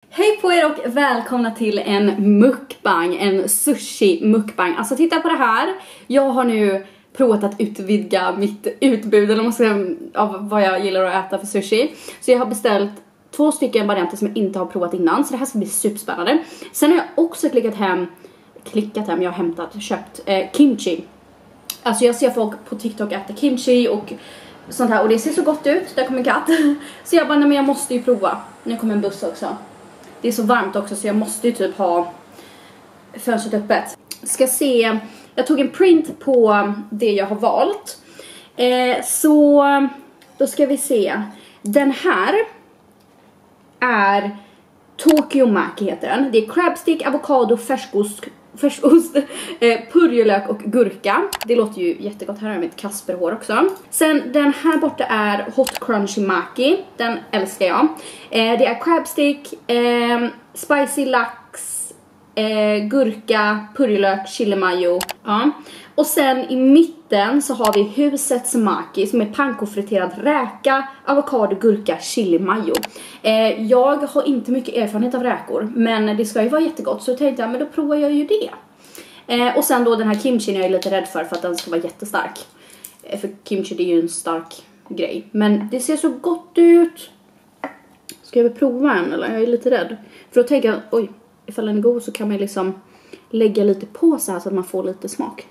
Hej på er och välkomna till en mukbang, en sushi mukbang. Alltså titta på det här. Jag har nu provat att utvidga mitt utbud eller måste säga, av vad jag gillar att äta för sushi. Så jag har beställt 2 stycken varianter som jag inte har provat innan. Så det här ska bli superspännande. Sen har jag också jag har köpt kimchi. Alltså jag ser folk på TikTok äta kimchi och sånt här. Och det ser så gott ut, där kommer en katt. Så jag bara, nej men jag måste ju prova. Nu kommer en buss också. Det är så varmt också så jag måste ju typ ha fönstret öppet. Ska se, jag tog en print på det jag har valt. Så då ska vi se. Den här är Tokyo Maki heter den. Det är crabstick, avokado, färskost, purjolök och gurka. Det låter ju jättegott. Här har jag mitt kasperhår också. Sen den här borta är Hot Crunchy Maki. Den älskar jag. Det är crabstick, spicy lax, gurka, purjolök, chili mayo. Ja. Och sen i mitten så har vi husets maki som är pankofriterad räka, avokado, gurka, chili mayo. Jag har inte mycket erfarenhet av räkor, men det ska ju vara jättegott så jag tänkte men då provar jag ju det. Och sen då den här kimchi är jag lite rädd för att den ska vara jättestark. För kimchi det är ju en stark grej, men det ser så gott ut. Ska jag väl prova en eller? Jag är lite rädd. För då tänker jag, oj, ifall den är god så kan man liksom lägga lite på så här så att man får lite smak.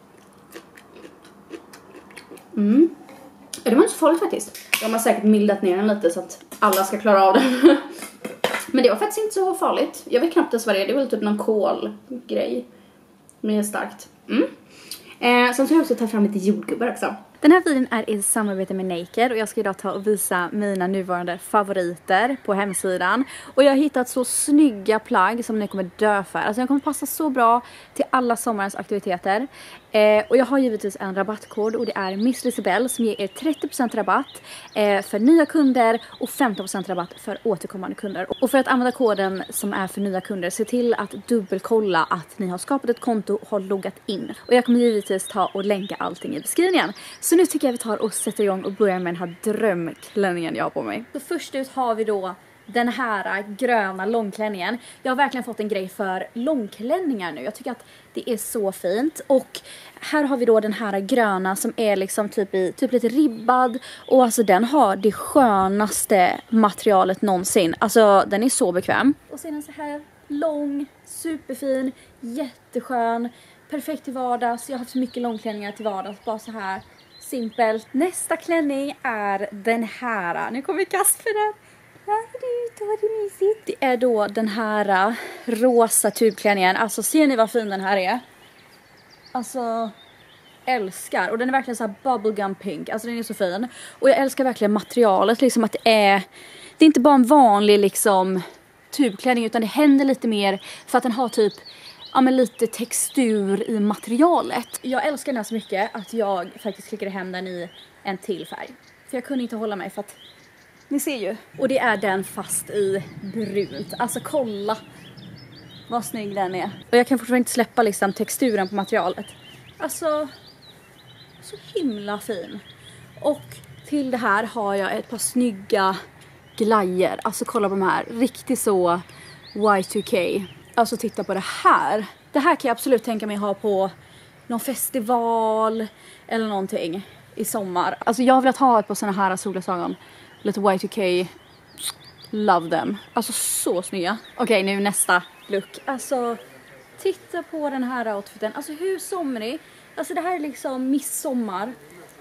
Det var inte så farligt faktiskt. De har säkert mildat ner den lite så att alla ska klara av den. Men det var faktiskt inte så farligt. Jag vet knappt ens vad det är. Det är väl typ någon kolgrej. Mer starkt. Sen så har jag också tagit fram lite jordgubbar också. Den här videon är i samarbete med Naked och jag ska idag ta och visa mina nuvarande favoriter på hemsidan. Och jag har hittat så snygga plagg som ni kommer dö för. Alltså jag kommer passa så bra till alla sommarens aktiviteter. Och jag har givetvis en rabattkod och det är Miss Lisabelle som ger er 30% rabatt för nya kunder och 15% rabatt för återkommande kunder. Och för att använda koden som är för nya kunder, se till att dubbelkolla att ni har skapat ett konto och har loggat in. Och jag kommer givetvis ta och länka allting i beskrivningen. Så nu tycker jag vi tar och sätter igång och börjar med den här drömklänningen jag har på mig. Så först ut har vi då den här gröna långklänningen. Jag har verkligen fått en grej för långklänningar nu. Jag tycker att det är så fint. Och här har vi då den här gröna som är liksom typ lite ribbad. Och alltså den har det skönaste materialet någonsin. Alltså den är så bekväm. Och sen är så här lång, superfin, jätteskön. Perfekt till vardags. Jag har haft så mycket långklänningar till vardags. Bara så här simpelt. Nästa klänning är den här. Nu kommer Kasper där. Det är då den här rosa tubklänningen. Alltså ser ni vad fin den här är? Alltså älskar. Och den är verkligen så här bubblegum pink. Alltså den är så fin. Och jag älskar verkligen materialet. Liksom att det är inte bara en vanlig liksom tubklänning utan det händer lite mer för att den har typ lite textur i materialet. Jag älskar den här så mycket att jag faktiskt klickade hem den i en till färg. För jag kunde inte hålla mig för att ni ser ju. Och det är den fast i brunt. Alltså kolla vad snygg den är. Och jag kan fortfarande inte släppa liksom texturen på materialet. Alltså så himla fin. Och till det här har jag ett par snygga glajer. Alltså kolla på de här. Riktigt så Y2K. Alltså titta på det här. Det här kan jag absolut tänka mig ha på någon festival eller någonting i sommar. Alltså jag har velat ha ett par såna här solglasögon. Lite Y2K. Love them. Alltså så snygga. Okej, nu nästa look. Alltså titta på den här outfiten. Alltså hur somrig. Alltså det här är liksom midsommar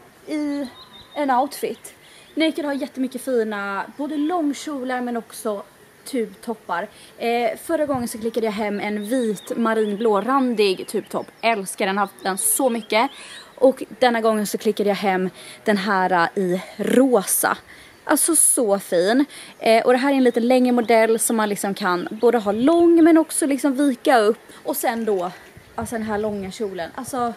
i en outfit. Naked har jättemycket fina både långkjolar men också tubtoppar. Förra gången så klickade jag hem en vit marinblå randig tubtopp. Älskar den, har haft den så mycket. Och denna gången så klickade jag hem den här i rosa. Alltså så fin. Och det här är en lite längre modell som man liksom kan både ha lång men också liksom vika upp. Och sen då, alltså den här långa kjolen. Alltså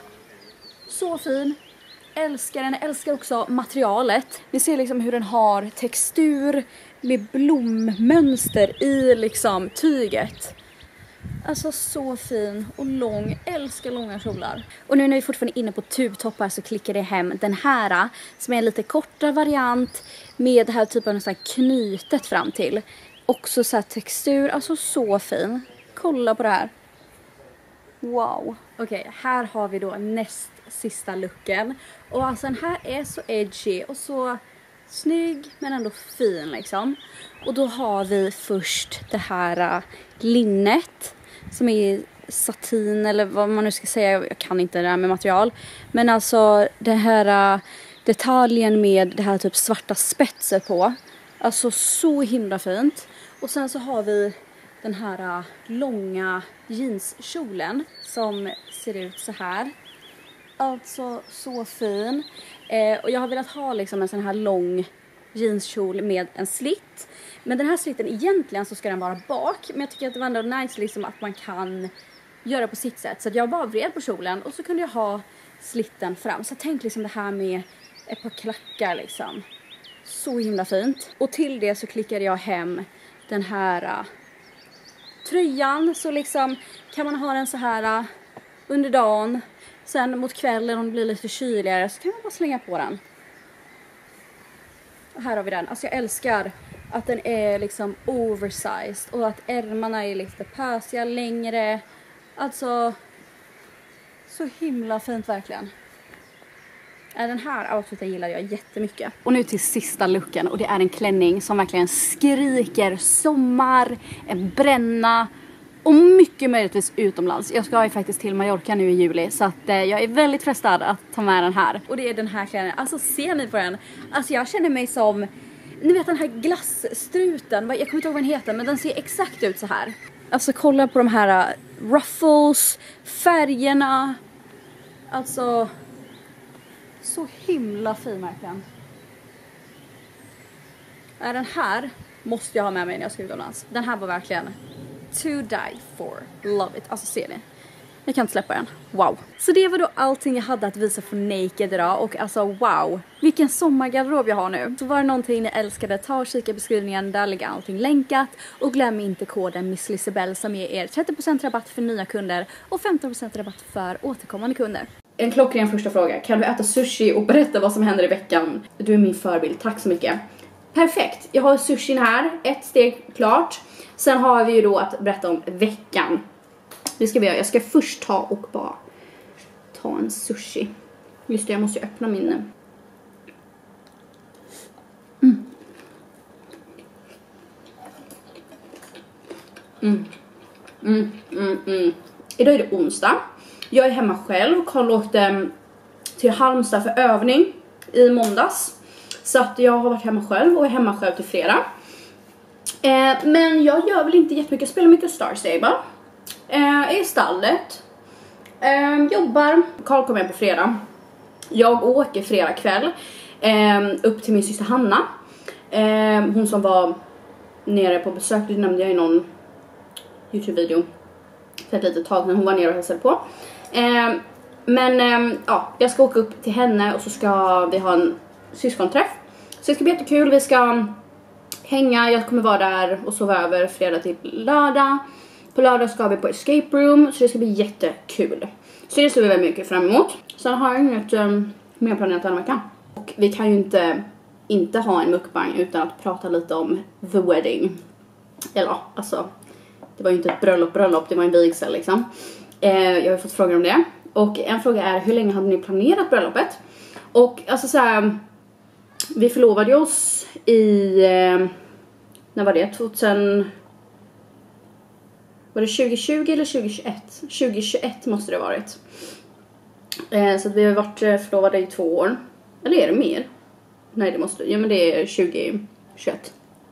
så fin. Älskar den. Älskar också materialet. Ni ser liksom hur den har textur med blommönster i liksom tyget. Alltså så fin och lång. Älskar långa kjolar. Och nu när vi fortfarande är inne på tubtoppar så klickar jag hem den här som är en lite kortare variant med det här typen av knytet fram till. också så här textur, alltså så fin. Kolla på det här. Wow. Okej, här har vi då näst sista looken. Och alltså den här är så edgy och så snygg men ändå fin liksom. Och då har vi först det här linnet som är satin eller vad man nu ska säga. Jag kan inte det här med material. Men alltså det här detaljen med det här typ svarta spetset på. Alltså så himla fint. Och sen så har vi den här långa jeanskjolen som ser ut så här. Alltså så fin. Och jag har velat ha liksom en sån här lång jeanskjol med en slitt. Men den här slitten egentligen så ska den vara bak. Men jag tycker att det var ändå nice liksom att man kan göra på sitt sätt. Så att jag bara vred på kjolen och så kunde jag ha slitten fram. Så tänk liksom det här med ett par klackar liksom. Så himla fint. Och till det så klickade jag hem den här tröjan. Så liksom kan man ha den så här under dagen. Sen mot kvällen om det blir lite kyligare så kan man bara slänga på den. Och här har vi den. Alltså jag älskar att den är liksom oversized. Och att ärmarna är lite pösiga längre. Alltså så himla fint verkligen. Den här outfiten gillar jag jättemycket. Och nu till sista looken. Och det är en klänning som verkligen skriker sommar, en bränna. Och mycket möjligtvis utomlands. Jag ska ju faktiskt till Mallorca nu i juli. Så att jag är väldigt frestad att ta med den här. Och det är den här klänningen. Alltså ser ni på den? Alltså jag känner mig som... Ni vet den här glassstruten. Jag kommer inte ihåg vad den heter. Men den ser exakt ut så här. Alltså kolla på de här ruffles. Färgerna. Alltså... Så himla fin verkligen. Den här måste jag ha med mig när jag ska utomlands. Den här var verkligen to die for. Love it. Alltså ser ni. Jag kan inte släppa den. Wow. Så det var då allting jag hade att visa för Naked idag. Och alltså wow. Vilken sommargarderob jag har nu. Så var det någonting ni älskade, ta och kika i beskrivningen. Där ligger allting länkat. Och glöm inte koden Miss Lisabelle som ger er 30% rabatt för nya kunder. Och 15% rabatt för återkommande kunder. En klockren första fråga. Kan du äta sushi och berätta vad som händer i veckan? Du är min förebild. Tack så mycket. Perfekt. Jag har sushin här. Ett steg klart. Sen har vi ju då att berätta om veckan. Det ska vi göra. Jag ska först ta och bara ta en sushi. Just det, jag måste ju öppna min... Idag är det onsdag. Jag är hemma själv. Karl åkte till Halmstad för övning i måndags. Så att jag har varit hemma själv och är hemma själv till fredag. Men jag gör väl inte jättemycket. Jag spelar mycket Star Stable. Är i stallet. Jobbar. Karl kommer hem på fredag. Jag åker fredag kväll. Upp till min syster Hanna. Hon som var nere på besök. Det nämnde jag i någon YouTube-video. För ett litet tag när hon var nere och hälsade på. Ja, jag ska åka upp till henne och så ska vi ha en syskonträff. Så det ska bli jättekul. Vi ska hänga. Jag kommer vara där och sova över fredag till lördag. På lördag ska vi på escape room. Så det ska bli jättekul. Så det ser vi väldigt mycket fram emot. Sen har jag inget mer planerat den här veckan. Och vi kan ju inte ha en mukbang utan att prata lite om the wedding. Eller alltså, det var ju inte ett bröllop, det var en vigsel liksom. Jag har fått frågor om det. Och en fråga är, hur länge hade ni planerat bröllopet? Och alltså så här, vi förlovade oss i, när var det? 2020 eller 2021? 2021 måste det ha varit. Så att vi har varit förlovade i 2 år. Eller är det mer? Nej, det måste, ja men det är 2021.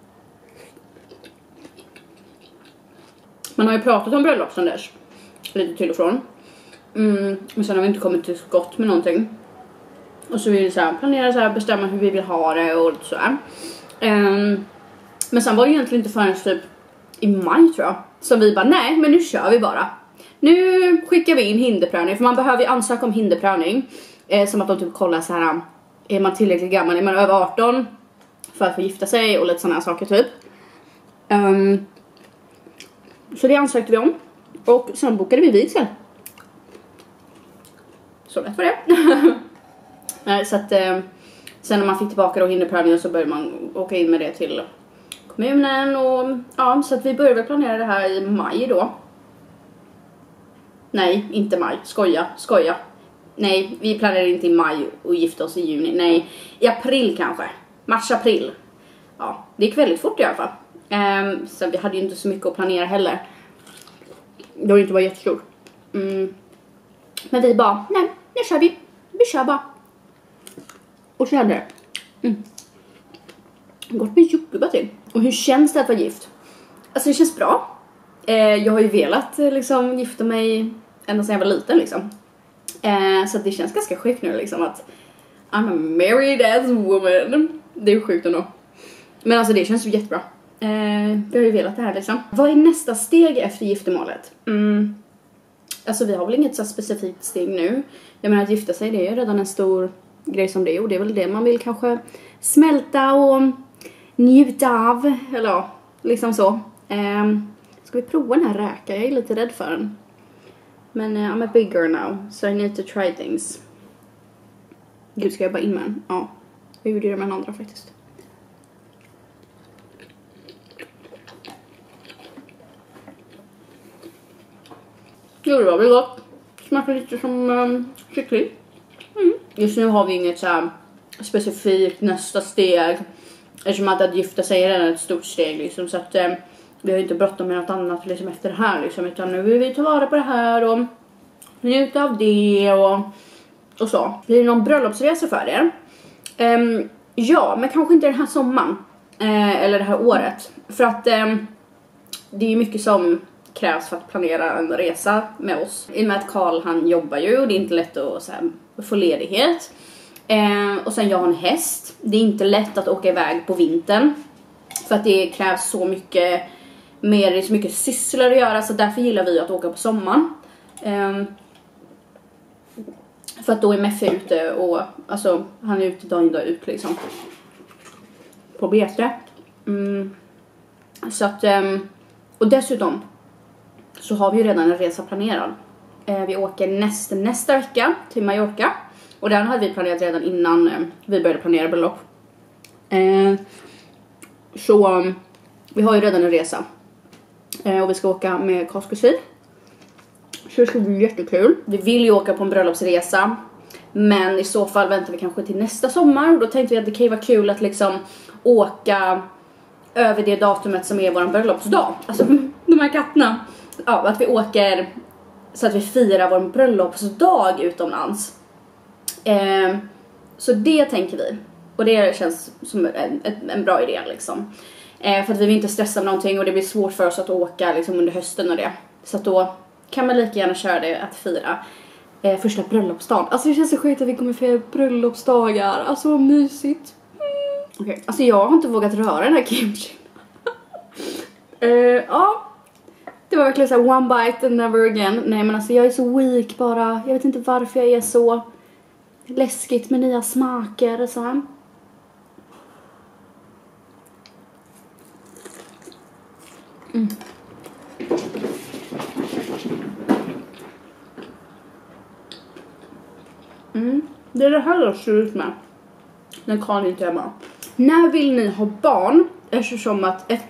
Man har ju pratat om bröllop sedan dess. Lite till och från. Men sen har vi inte kommit till skott med någonting. Och så vill vi så här planera så här, bestämma hur vi vill ha det och så här. Men sen var det egentligen inte förrän typ i maj tror jag. Så vi bara, nej men nu kör vi bara. Nu skickar vi in hinderprövning. För man behöver ju ansöka om hinderprövning. Som att de typ kollar så här. Är man tillräckligt gammal? Är man över 18? För att få gifta sig och lite sådana här saker typ. Så det ansökte vi om. Och sen bokade vi vigsel. Så lätt var det. Så att sen när man fick tillbaka då hinderprövningen så började man åka in med det till kommunen och ja, så att vi började planera det här i maj då. Nej, inte maj. Skoja. Nej, vi planerade inte i maj och gifta oss i juni. Nej, i april kanske. Mars-april. Ja, det gick väldigt fort i alla fall. Så vi hade ju inte så mycket att planera heller. Det var inte bara jättestort. Men vi bara, nej, nu kör vi. Vi kör bara. Och så hände det. Gott med jordgubbar till. Och hur känns det att vara gift? Alltså det känns bra. Jag har ju velat liksom gifta mig ända sedan jag var liten liksom. Så det känns ganska sjukt nu liksom att I'm a married as woman. Det är sjukt ändå. Men alltså det känns ju jättebra. Vi har ju velat det här liksom. Vad är nästa steg efter giftermålet? Alltså vi har väl inget så specifikt steg nu. Jag menar att gifta sig, det är ju redan en stor grej som det är. Och det är väl det man vill kanske smälta och njuta av. Eller ja, liksom så. Ska vi prova den här räka? Jag är lite rädd för den. Men I'm a big girl now, so I need to try things. Gud, ska jag bara in med den? Ja, jag gjorde det med den andra faktiskt. Jo, det var väl gott. Smakar lite som kyckling. Just nu har vi inget så här specifikt nästa steg. Eftersom att gifta sig är redan ett stort steg liksom, så att vi har inte bråttom med något annat liksom efter det här liksom, utan nu vill vi ta vara på det här och njuta av det och så. Blir det någon bröllopsresa för er? Ja, men kanske inte den här sommaren eller det här året, för att det är ju mycket som krävs för att planera en resa med oss. I och med att Karl, han jobbar ju och det är inte lätt att så här, få ledighet. Och sen jag har en häst. Det är inte lätt att åka iväg på vintern, för att det krävs så mycket mer, det är så mycket sysslor att göra, så därför gillar vi att åka på sommaren. För att då är Meffe ute och alltså han är ute dag in dag ut liksom på bete. Så att och dessutom så har vi ju redan en resa planerad. Vi åker nästa vecka till Mallorca, och den hade vi planerat redan innan vi började planera bröllop. Så vi har ju redan en resa. Och vi ska åka med Karls kusin. Så det ska bli jättekul. Vi vill ju åka på en bröllopsresa, men i så fall väntar vi kanske till nästa sommar. Och då tänkte vi att det kan ju vara kul att liksom åka över det datumet som är vår bröllopsdag. Alltså de här katterna. Ja, att vi åker så att vi firar vår bröllopsdag utomlands. Så det tänker vi. Och det känns som en bra idé liksom. För att vi vill inte stressa med någonting, och det blir svårt för oss att åka liksom under hösten och det. Så att då kan man lika gärna köra det att fira första bröllopsdagen. Alltså det känns så sjukt att vi kommer fira bröllopsdagar. Alltså vad mysigt. Okay. Alltså jag har inte vågat röra den här kimchi. Ja. Det var verkligen så här, one bite and never again. Nej men alltså jag är så weak bara. Jag vet inte varför jag är så läskigt med nya smaker och så här. Det är det här jag ser ut med när Karl inte är hemma. När vill ni ha barn? Eftersom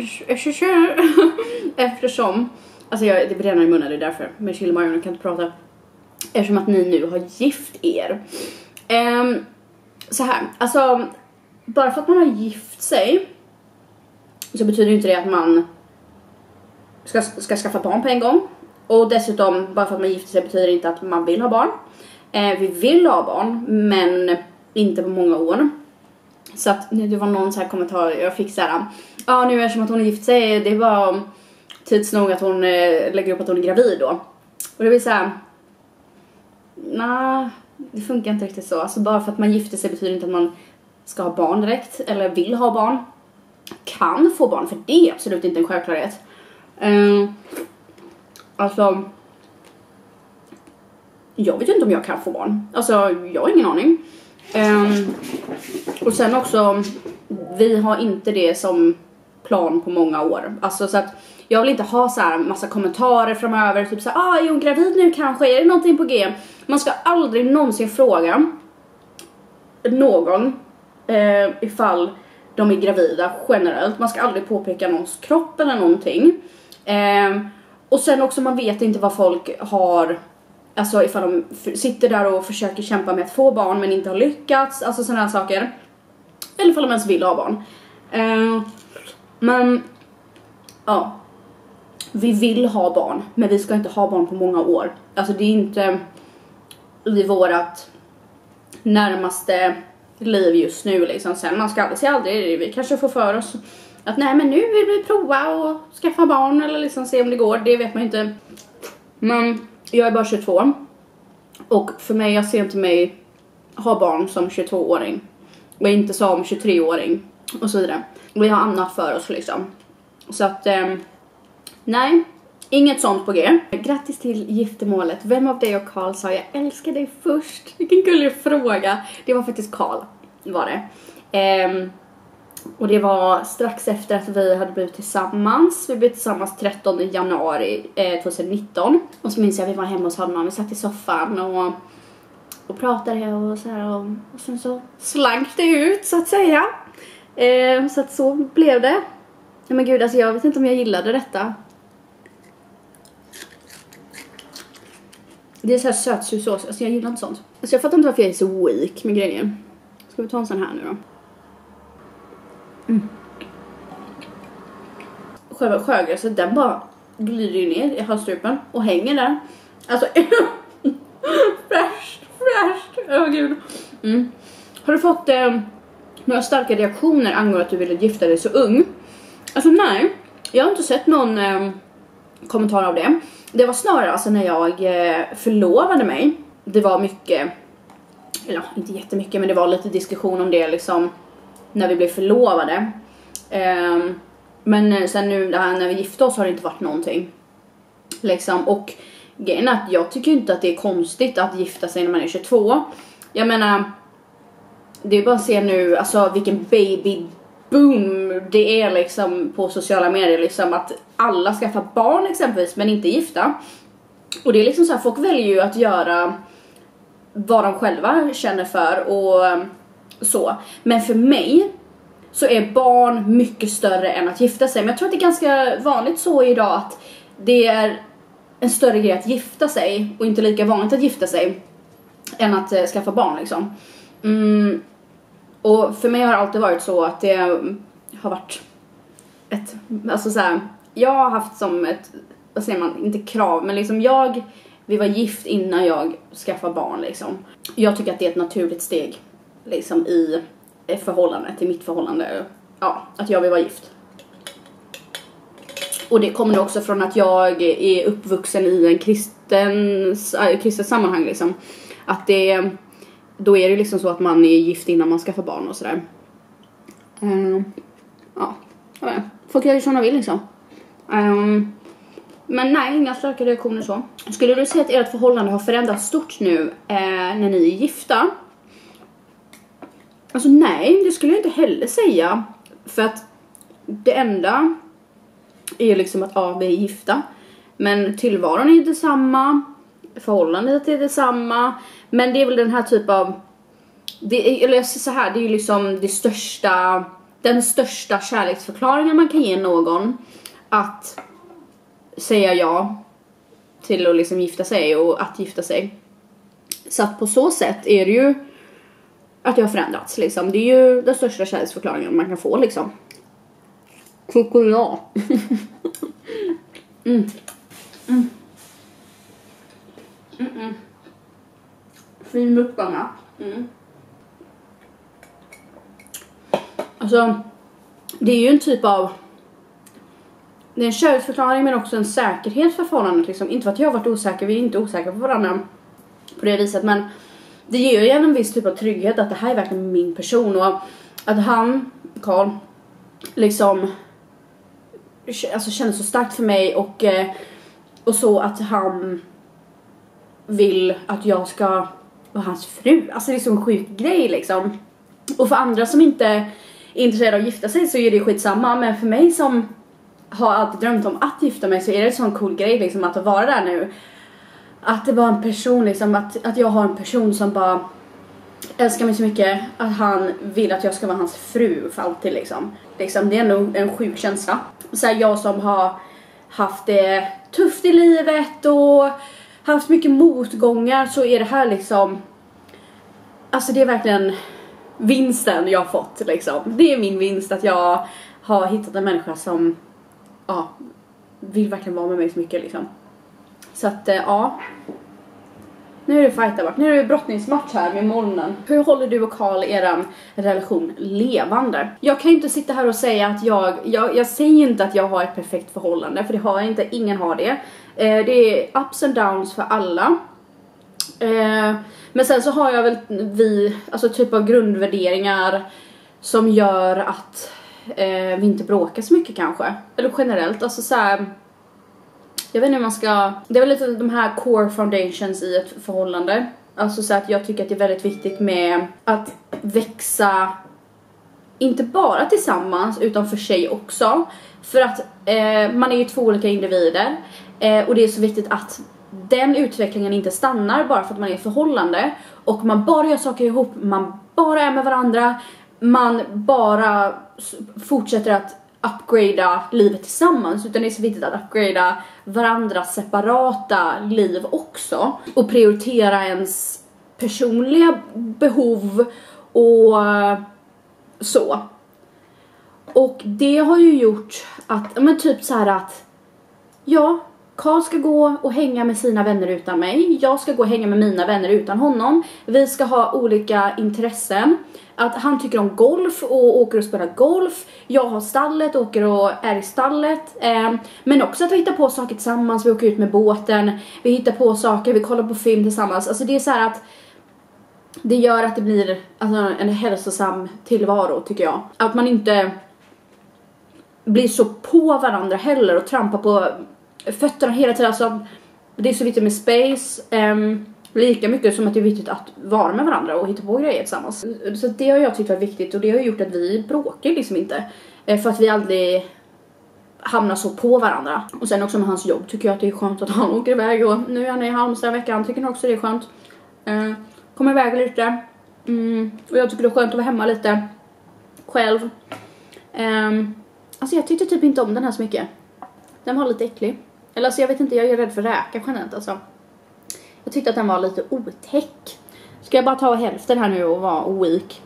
alltså det bränner i munnen, det är därför. Men Chilmajon kan inte prata. Eftersom att ni nu har gift er. Så här, alltså bara för att man har gift sig så betyder inte det att man ska skaffa barn på en gång. Och dessutom, bara för att man gifter sig betyder det inte att man vill ha barn. Vi vill ha barn, men inte på många år. Så att det var någon så här kommentar jag fick så här: ja, nu eftersom att hon är gift sig, det var tids nog att hon lägger upp att hon är gravid då. Och det blir så här: nej, det funkar inte riktigt så. Alltså bara för att man gifter sig betyder inte att man ska ha barn direkt, eller vill ha barn. Kan få barn, för det är absolut inte en självklarhet. Alltså jag vet inte om jag kan få barn. Alltså jag har ingen aning. Och sen också, vi har inte det som plan på många år. Alltså så att jag vill inte ha så här massa kommentarer framöver, typ så här: är hon gravid nu kanske? Är det någonting på G? Man ska aldrig någonsin fråga någon ifall de är gravida generellt. Man ska aldrig påpeka någons kropp eller någonting. Och sen också, man vet inte vad folk har, alltså ifall de sitter där och försöker kämpa med att få barn men inte har lyckats, alltså sådana här saker. Eller ifall de ens vill ha barn. Men ja, vi vill ha barn, men vi ska inte ha barn på många år. Alltså det är inte i vårat närmaste liv just nu liksom. Sen man ska aldrig säga aldrig, vi kanske får för oss att nej, men nu vill vi prova och skaffa barn eller liksom se om det går, det vet man inte. Men jag är bara 22 och för mig, jag ser inte mig ha barn som 22-åring och inte som 23-åring och så vidare. Vi har annat för oss liksom. Så att nej, inget sånt på G. Grattis till giftermålet. Vem av dig och Karl sa jag älskar dig först? Vilken gullig fråga. Det var faktiskt Karl, var det. Och det var strax efter att vi hade blivit tillsammans. Vi blev tillsammans 13 januari 2019. Och så minns jag att vi var hemma hos honom. Vi satt i soffan och pratade och så här. Och sen så slank det ut, så att säga. Så att så blev det. Ja, men gud, alltså jag vet inte om jag gillade detta. Det är så här sötsursås. Alltså jag gillar inte sånt. Alltså jag fattar inte varför jag är så weak med grejer. Ska vi ta en sån här nu då? Själva sjögräset, den bara glider ju ner i halsstrupen och hänger där. Alltså fräscht. Åh gud. Har du fått några starka reaktioner angående att du ville gifta dig så ung? Alltså nej, jag har inte sett någon kommentar av det. Det var snarare alltså när jag förlovade mig. Det var mycket, eller inte jättemycket, men det var lite diskussion om det liksom när vi blev förlovade. Men sen nu när vi gifte oss har det inte varit någonting. Liksom, och grejen är att jag tycker inte att det är konstigt att gifta sig när man är 22. Jag menar, det är bara att se nu alltså vilken baby boom det är liksom på sociala medier liksom, att alla skaffar barn exempelvis men inte gifta. Och det är liksom så här, folk väljer ju att göra vad de själva känner för och så. Men för mig så är barn mycket större än att gifta sig. Men jag tror att det är ganska vanligt så idag att det är en större grej att gifta sig och inte lika vanligt att gifta sig än att skaffa barn liksom. Och för mig har det alltid varit så att det har varit ett, alltså så här, jag har haft som ett, vad säger man, inte krav, men liksom vi var gift innan jag skaffade barn liksom. Jag tycker att det är ett naturligt steg liksom i förhållande till mitt förhållande, ja, att jag vill vara gift. Och det kommer också från att jag är uppvuxen i en kristet sammanhang liksom. Att då är det liksom så att man är gift innan man skaffar barn och sådär. Ja, folk gör ju som de vill liksom. Men nej, inga starka reaktioner så. Skulle du säga att ert förhållande har förändrats stort nu när ni är gifta? Alltså nej, det skulle jag inte heller säga. För att det enda är ju liksom att vi är gifta. Men tillvaron är ju detsamma. Förhållandet är detsamma. Men det är väl den här typ av, eller så här, det är ju liksom den största kärleksförklaringen man kan ge någon, att säga ja till att liksom gifta sig och att gifta sig. Så att på så sätt är det ju att det har förändrats liksom. Det är ju den största kärleksförklaringen man kan få liksom. Choklad. Fin mukbanga. Alltså, det är ju en typ av, det är en kärleksförklaring men också en säkerhet för förhållandet liksom. Inte för att jag har varit osäker, vi är inte osäkra på varandra på det viset, men det ger ju en viss typ av trygghet att det här är verkligen min person och att han, Karl, liksom alltså känner så starkt för mig och så att han vill att jag ska vara hans fru. Alltså det är så en sjuk grej liksom. Och för andra som inte är intresserade av att gifta sig så är det skitsamma. Men för mig som har alltid drömt om att gifta mig så är det en sån cool grej liksom, att vara där nu. Att det var en person liksom, att jag har en person som bara älskar mig så mycket att han vill att jag ska vara hans fru för alltid liksom. Det är ändå en sjuk känsla. Så här, jag som har haft det tufft i livet och haft mycket motgångar, så är det här liksom, alltså det är verkligen vinsten jag har fått liksom. Det är min vinst att jag har hittat en människa som vill verkligen vara med mig så mycket liksom. Så att nu är det fightervart. Nu är det brottningsmatch här med molnen. Hur håller du och Carl eran relation levande? Jag kan ju inte sitta här och säga att jag säger inte att jag har ett perfekt förhållande, för det har jag inte. Ingen har det. Det är ups and downs för alla. Men sen så har jag väl alltså typ av grundvärderingar som gör att vi inte bråkar så mycket kanske. Eller generellt, alltså så här, jag vet inte hur man ska... Det är väl lite de här core foundations i ett förhållande. Alltså så att jag tycker att det är väldigt viktigt med att växa, inte bara tillsammans utan för sig också. För att man är ju två olika individer. Och det är så viktigt att den utvecklingen inte stannar bara för att man är i förhållande. Och man bara gör saker ihop, man bara är med varandra. Man bara fortsätter att upgrada livet tillsammans, utan det är så viktigt att upgrada varandras separata liv också och prioritera ens personliga behov och så. Och det har ju gjort att, men typ så här att Carl ska gå och hänga med sina vänner utan mig. Jag ska gå och hänga med mina vänner utan honom. Vi ska ha olika intressen. Att han tycker om golf och åker och spelar golf. Jag har stallet, åker och är i stallet. Men också att vi hittar på saker tillsammans. Vi åker ut med båten. Vi hittar på saker, vi kollar på film tillsammans. Alltså det är så här att det gör att det blir en hälsosam tillvaro, tycker jag. Att man inte blir så på varandra heller och trampar på fötterna hela tiden. Alltså, det är så viktigt med space. Lika mycket som att det är viktigt att vara med varandra och hitta på grejer tillsammans. Så det har jag tyckt var viktigt, och det har gjort att vi bråkar liksom inte. För att vi aldrig hamnar så på varandra. Och sen också med hans jobb tycker jag att det är skönt att han åker iväg. Och nu är han i Halmstad en vecka, han tycker också det är skönt. Kommer iväg lite. Och jag tycker det är skönt att vara hemma lite själv. Alltså jag tyckte typ inte om den här så mycket. Den var lite äcklig. Eller alltså jag vet inte, jag är rädd för räka generellt alltså. Jag tyckte att den var lite otäck. Ska jag bara ta hälften här nu och vara weak?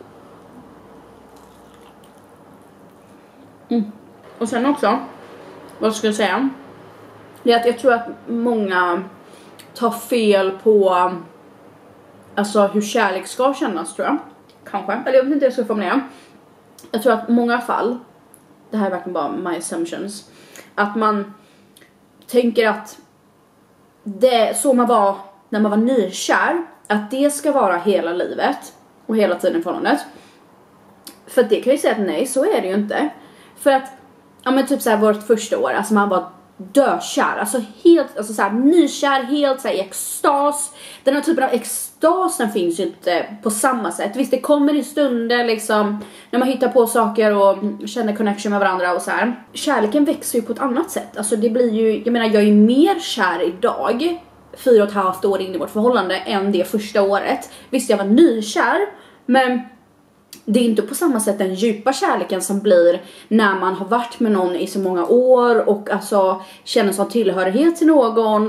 Och sen också, vad ska jag säga? Det är att jag tror att många tar fel på alltså hur kärlek ska kännas, tror jag. Kanske. Eller jag vet inte hur jag ska formulera. Jag tror att många fall, det här är verkligen bara my assumptions, att man tänker att det så man var när man var nykär, att det ska vara hela livet och hela tiden i förhållandet. För det kan ju säga att nej, så är det ju inte. För att, men typ såhär vårt första år, alltså man var dökär, alltså helt, alltså såhär nykär, helt såhär i extas. Den här typen av extasen finns ju inte på samma sätt. Visst, det kommer i stunder liksom, när man hittar på saker och känner connection med varandra och så här. Kärleken växer ju på ett annat sätt. Alltså det blir ju, jag menar, jag är mer kär idag 4,5 år in i vårt förhållande än det första året. Visst, jag var nykär, men det är inte på samma sätt den djupa kärleken som blir när man har varit med någon i så många år och alltså känner som tillhörighet till någon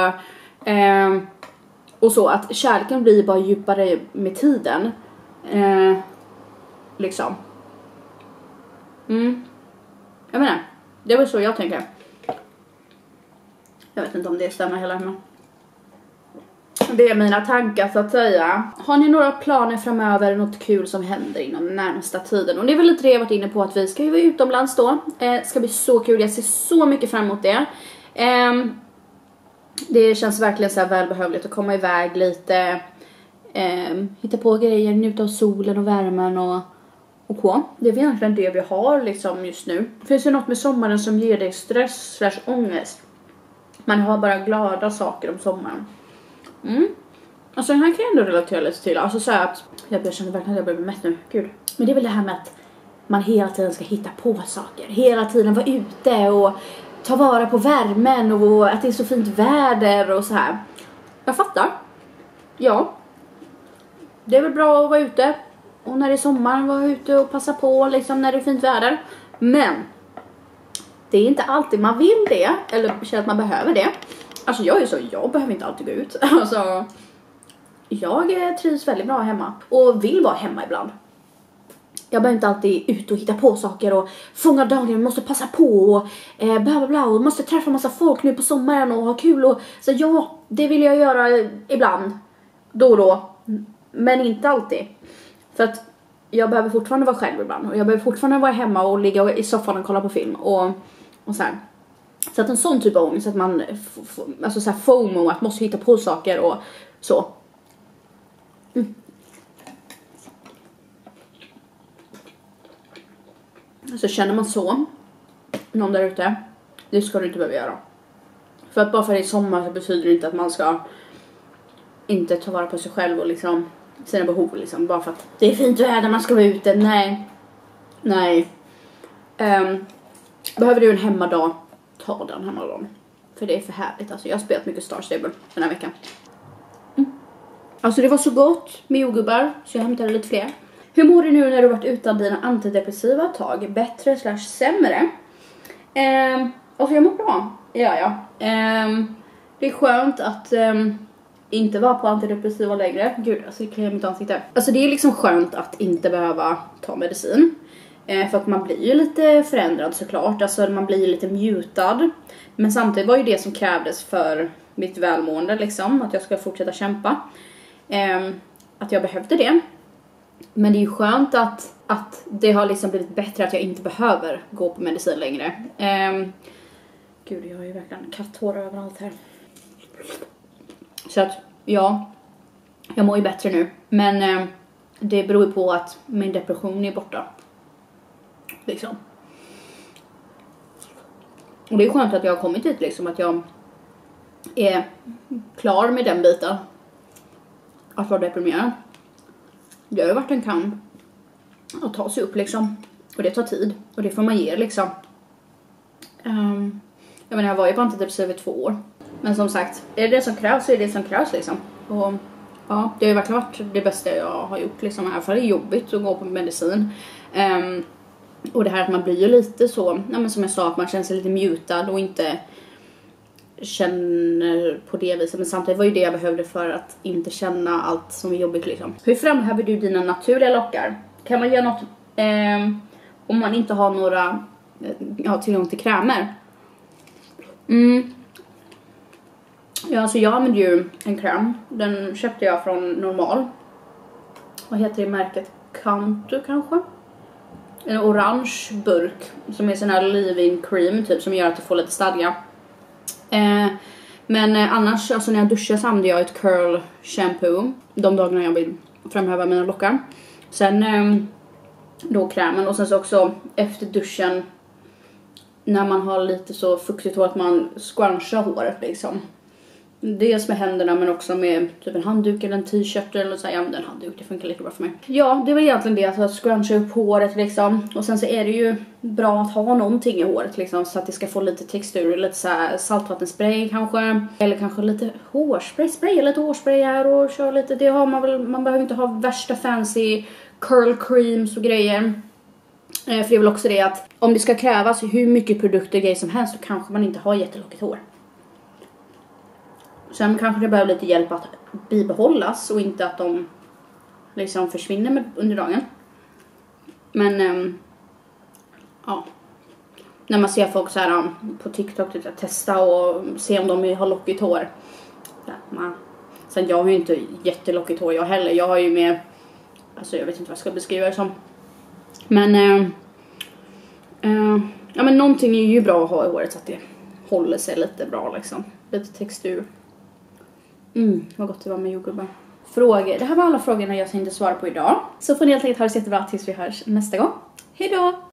och så, att kärleken blir bara djupare med tiden. Liksom. Jag menar, det är väl så jag tänker. Jag vet inte om det stämmer heller, men det är mina tankar så att säga. Har ni några planer framöver, något kul som händer inom den närmsta tiden? Och det är väl lite det jag varit inne på, att vi ska ju vara utomlands då. Ska bli så kul, jag ser så mycket fram emot det. Det känns verkligen så här välbehövligt att komma iväg lite. Hitta på grejer, njuta av solen och värmen och det är väl egentligen det vi har liksom just nu. Finns det något med sommaren som ger dig stress / ångest? Man har bara glada saker om sommaren. Alltså den här kan jag ändå relatera lite till. Alltså så att jag känner verkligen att jag börjar bli mätt nu. Gud. Men det är väl det här med att man hela tiden ska hitta på saker. Hela tiden vara ute och ta vara på värmen och att det är så fint väder och så här. Jag fattar. Ja. det är väl bra att vara ute. Och när det är sommar, vara ute och passa på liksom när det är fint väder. Men det är inte alltid man vill det. Eller känner att man behöver det. Alltså jag är så, jag behöver inte alltid gå ut. Alltså jag trivs väldigt bra hemma. Och vill vara hemma ibland. Jag behöver inte alltid ut och hitta på saker och fånga dagen, måste passa på och bla bla bla och måste träffa massa folk nu på sommaren och ha kul och så ja, det vill jag göra ibland, då och då, men inte alltid. För att jag behöver fortfarande vara själv ibland och jag behöver fortfarande vara hemma och ligga i soffan och kolla på film och så här. Så att en sån typ av ångest, att man alltså så här FOMO, att måste hitta på saker och så. Så känner man så, någon där ute, det ska du inte behöva göra. För att bara för det är sommar så betyder det inte att man ska inte ta vara på sig själv och liksom sina behov liksom. Bara för att det är fint väder, man ska vara ute. Nej. Behöver du en hemmadag, ta den hemmadagen. För det är för härligt. Alltså jag har spelat mycket Star Stable den här veckan. Alltså det var så gott med jordgubbar så jag hämtade lite fler. Hur mår du nu när du varit utan dina antidepressiva ett tag? Bättre/sämre? Alltså jag mår bra. Ja. Det är skönt att inte vara på antidepressiva längre. Gud, alltså det kliar mitt ansikte. Alltså det är liksom skönt att inte behöva ta medicin. För att man blir ju lite förändrad såklart. Alltså man blir lite mutad. Men samtidigt var ju det som krävdes för mitt välmående liksom. Att jag ska fortsätta kämpa. Att jag behövde det. Men det är ju skönt att det har liksom blivit bättre, att jag inte behöver gå på medicin längre. Gud, jag har ju verkligen katthår överallt här. Så att, ja, jag mår ju bättre nu. Men det beror ju på att min depression är borta. Liksom. Och det är skönt att jag har kommit hit liksom, att jag är klar med den biten. Att vara deprimerad. Det har ju varit en kamp att ta sig upp liksom. Och det tar tid. Och det får man ge liksom. Jag menar, jag var ju på antidepressiva i 2 år. Men som sagt, är det som krävs så är det som krävs liksom. Och ja, det har ju verkligen varit det bästa jag har gjort liksom. I alla fall är det jobbigt att gå på medicin. Och det här att man blir ju lite så, ja, men som jag sa, att man känner sig lite mutad och inte känner på det viset. Men samtidigt var ju det jag behövde för att inte känna allt som är jobbigt liksom. Hur framhäver du dina naturliga lockar? Kan man göra något om man inte har några tillgång till krämer? Ja, alltså jag använder ju en kräm. Den köpte jag från Normal. Vad heter det märket? Kanto kanske? En orange burk som är sån här leave-in cream typ, som gör att du får lite stadga. Men annars, alltså när jag duschar så använder jag ett curl shampoo de dagarna jag vill framhäva mina lockar. Sen då krämen, och sen så också efter duschen när man har lite så fuktigt hår att man scrunchar håret liksom. Dels med händerna men också med typ en handduk eller en t-shirt eller så här. Jag använder en handduk, det funkar lika bra för mig. Ja, det var egentligen det, att scruncha upp håret liksom. Och sen så är det ju bra att ha någonting i håret liksom, så att det ska få lite textur, lite så här saltvattenspray kanske, eller kanske lite hårspray, lite hårspray här och kör lite. Det har man väl, man behöver inte ha värsta fancy curl creams och grejer. För det är väl också det att om det ska krävas hur mycket produkter och grejer som helst, så kanske man inte har jättelockigt hår. Sen kanske det behöver lite hjälp att bibehållas och inte att de liksom försvinner under dagen. Men ja, när man ser folk så här på TikTok typ, att testa och se om de har lockigt hår. Sen jag har ju inte jättelockigt hår jag heller. Jag har ju med, alltså jag vet inte vad jag ska beskriva det som. Men ja, men någonting är ju bra att ha i håret så att det håller sig lite bra liksom. Lite textur. Vad gott det var med jordgubbar. Frågor. Det här var alla frågorna jag tänkte svara på idag. Så får ni helt enkelt ha det så jättebra tills vi hörs nästa gång. Hej då!